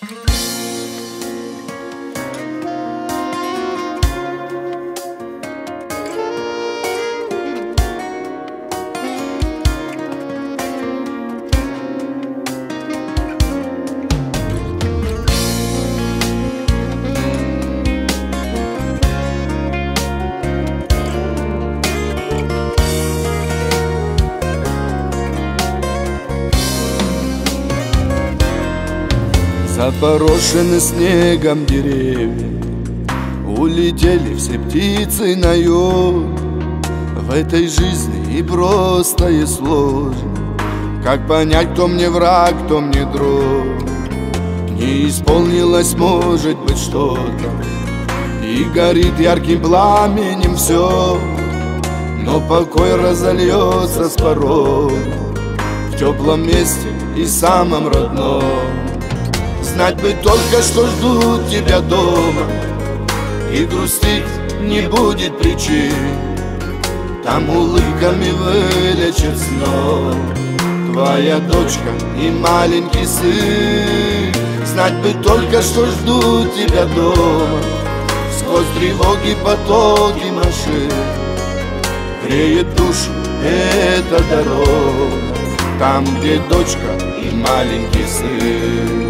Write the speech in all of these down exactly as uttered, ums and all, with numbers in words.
Запорошены снегом деревья, улетели все птицы на юг. В этой жизни и просто, и сложно. Как понять, кто мне враг, кто мне друг? Не исполнилось, может быть, что-то, и горит ярким пламенем все, но покой разольется с порога в теплом месте и самом родном. Знать бы только, что ждут тебя дома, и грустить не будет причин. Там улыбками вылечит снова твоя дочка и маленький сын. Знать бы только, что ждут тебя дома, сквозь тревоги, потоки машин. Греет душу эта дорога, там, где дочка и маленький сын.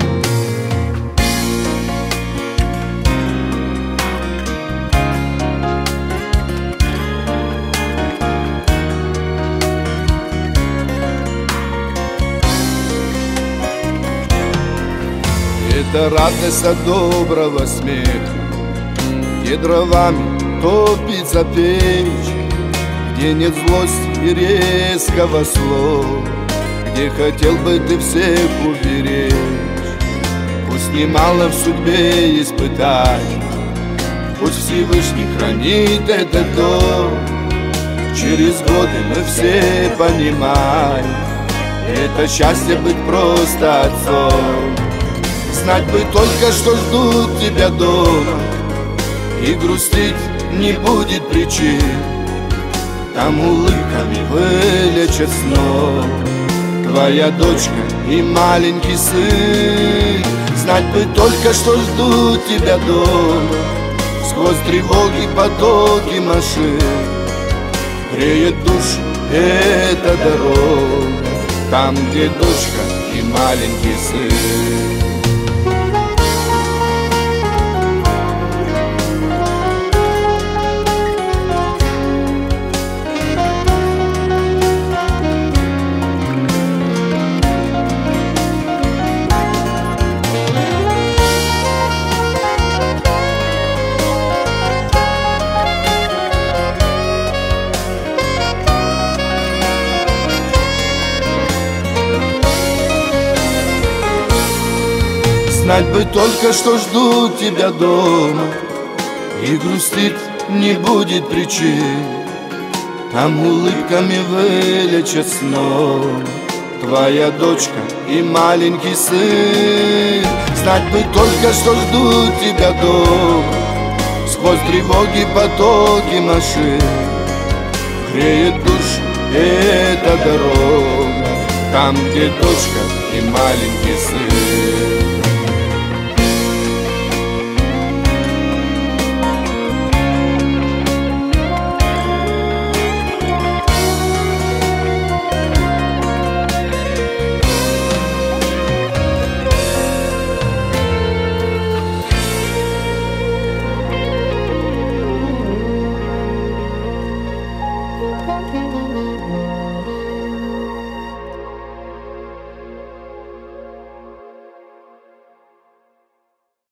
Это радость от доброго смеха, где дровами топится печь, где нет злости и резкого слова, где хотел бы ты всех уберечь. Пусть немало в судьбе испытаний, пусть Всевышний хранит этот дом. Через годы мы все понимаем, это счастье быть просто отцом. Знать бы только, что ждут тебя дома, и грустить не будет причин. Там улыбками вылечат снова твоя дочка и маленький сын. Знать бы только, что ждут тебя дома, сквозь тревоги, потоки машин. Греет душу эта дорога, там, где дочка и маленький сын. Знать бы только, что ждут тебя дома, и грустить не будет причин. Там улыбками вылечат снова твоя дочка и маленький сын. Знать бы только, что ждут тебя дома, сквозь тревоги, потоки машин. Греет душу эта дорога, там, где дочка и маленький сын. Thank you.